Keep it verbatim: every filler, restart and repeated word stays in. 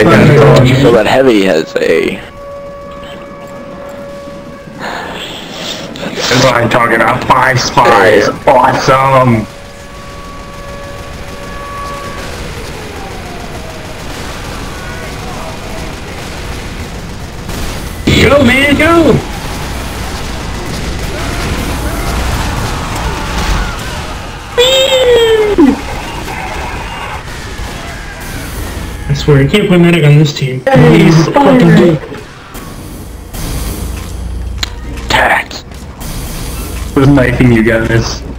So that heavy has a... That's what I'm talking about. Five spies. Awesome. Go, man, go! I swear, you can't play medic on this team. Hey, he's fucking dude. Tax. Was knifing you guys.